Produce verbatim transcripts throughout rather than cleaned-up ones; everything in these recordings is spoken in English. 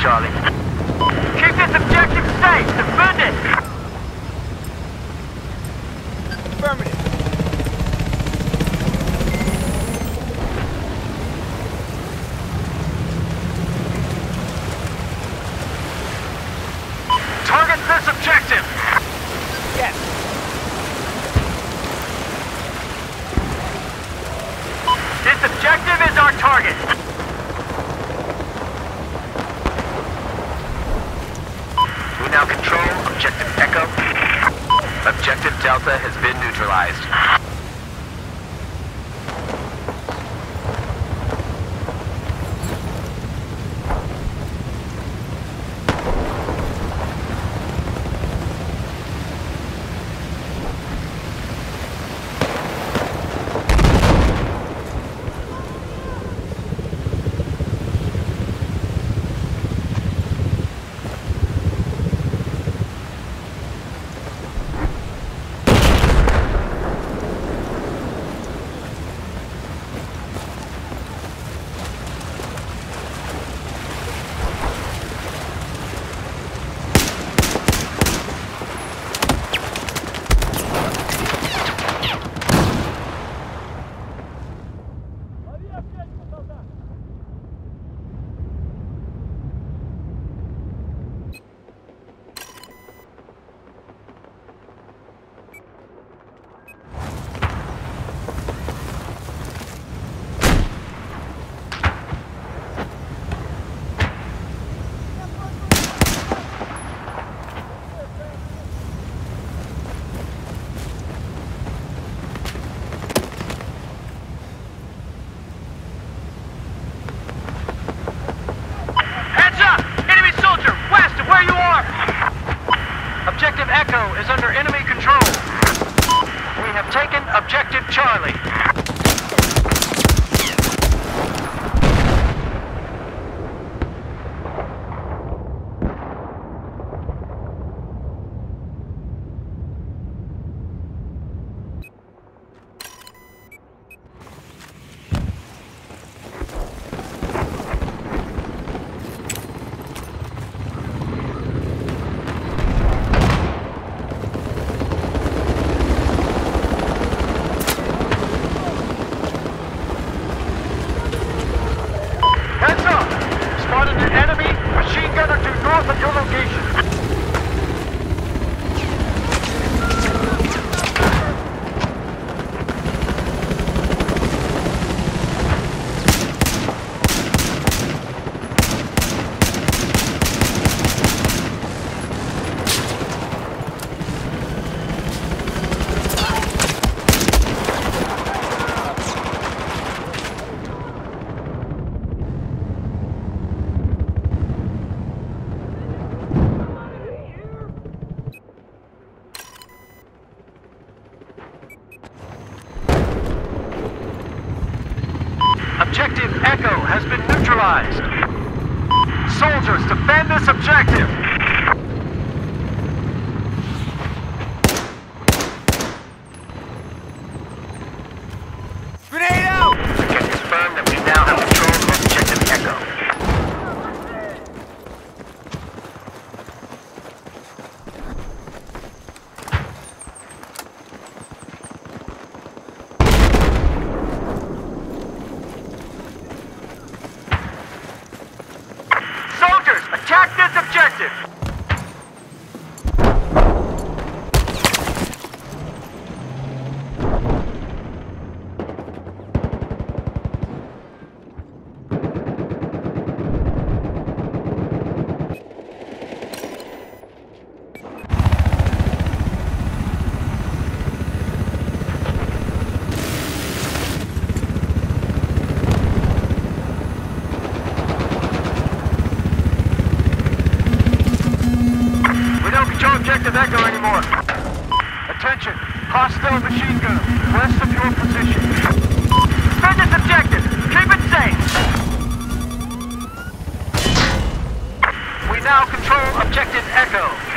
Charlie. Keep this objective safe. Defend it. Affirmative. Target this objective. Yes. This objective is our target. We now control Objective Echo. Objective Delta has been neutralized. Objective Echo is under enemy control. We have taken Objective Charlie. Objective Echo has been neutralized. Soldiers, defend this objective! Grenade out! We can confirm that we now have control of Objective Echo. Attack this objective! Objective Echo anymore. Attention, hostile machine gun west of your position. Defend this objective. Keep it safe. We now control Objective Echo.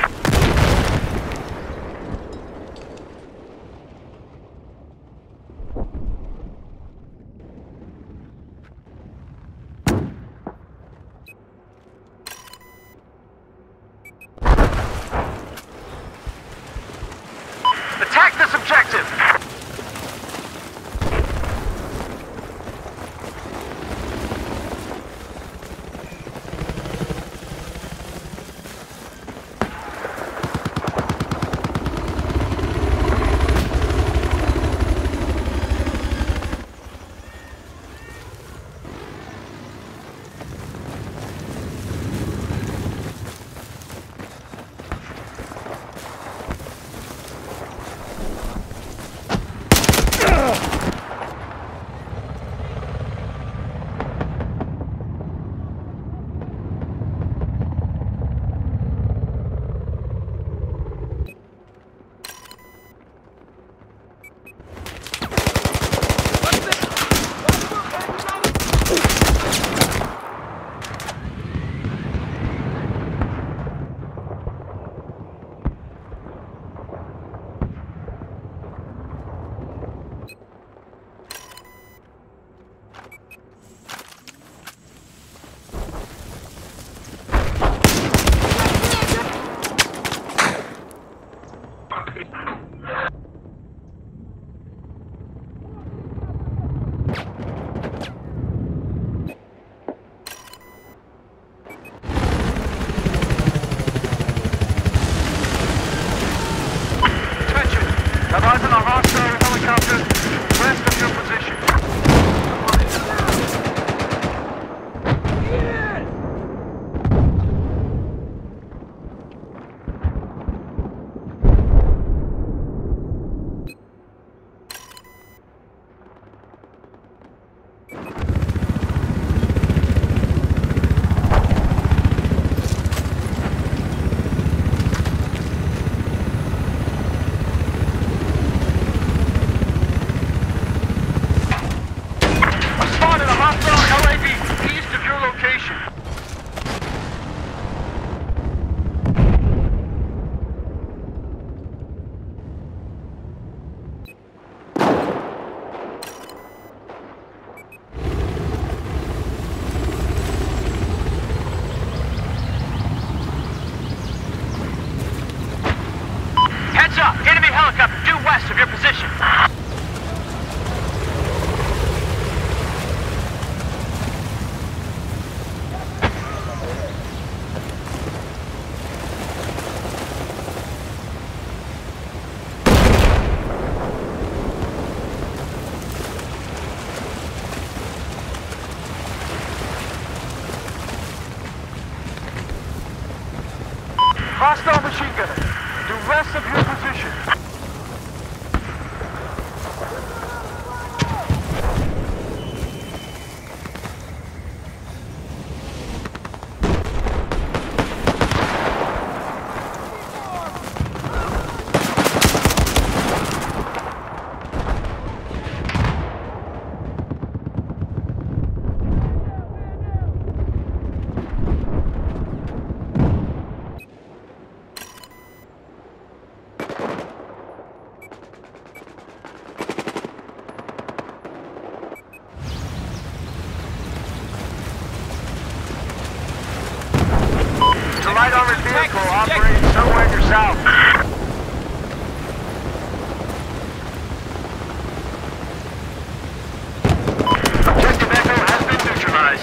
Hostile machine gunner. Do west of your position. Light armored vehicle operating somewhere in your south. Objective Echo has been neutralized.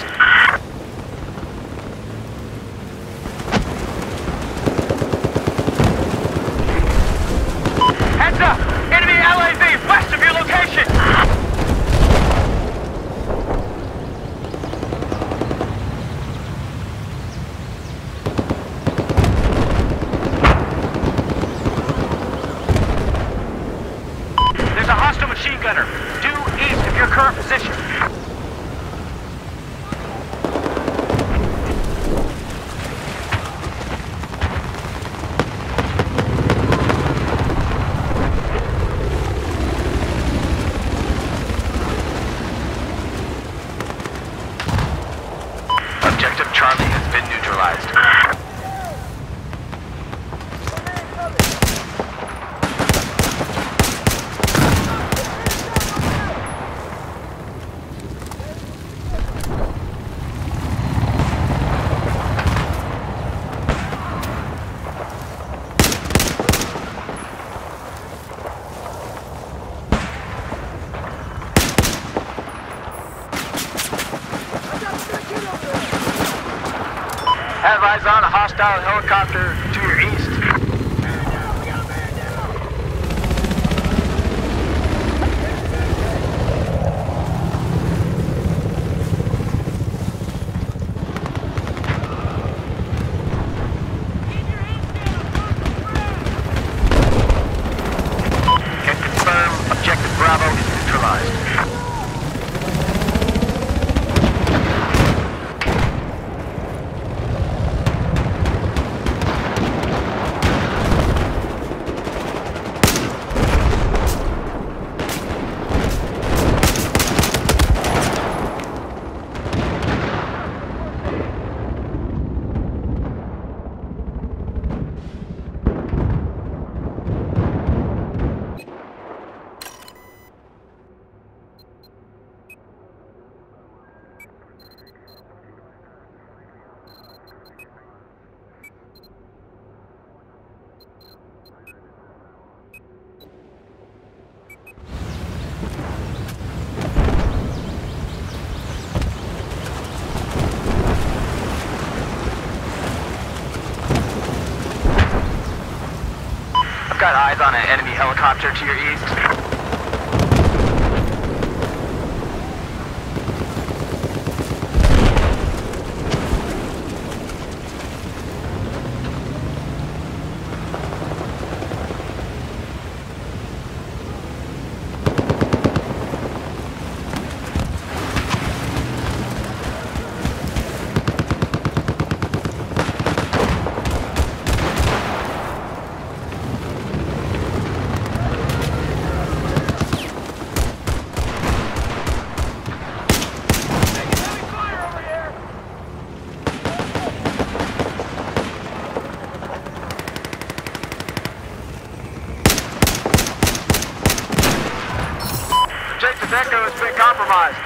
Heads up! Enemy L A V west of your location! Machine gunner, due east of your current position. Objective Charlie has been neutralized. Have eyes on a hostile helicopter to your east. Can confirm objective Bravo is neutralized. Got eyes on an enemy helicopter to your east. Objective Echo has been compromised.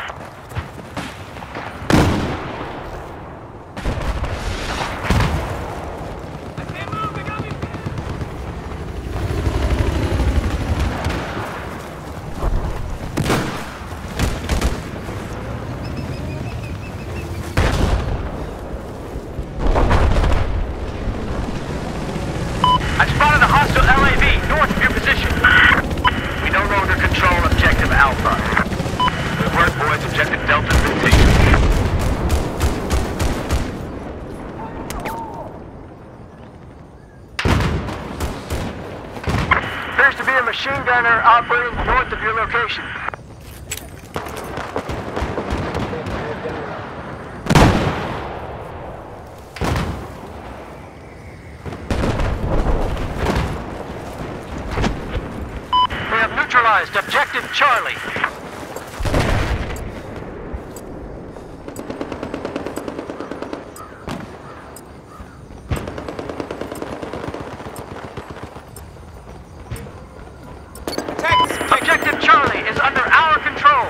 I spotted a hostile L A V north of your position. We no longer control objective Alpha. Good work, boys. Objective Delta's been taken. machine gunner operating north of your location. We have neutralized objective Charlie. Objective Charlie is under our control.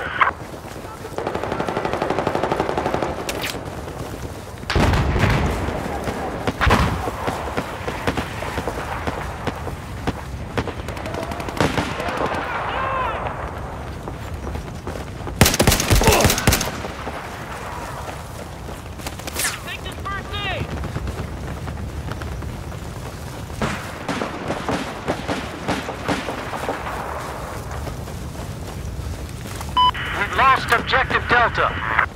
Take this first aid! We've lost objective Delta.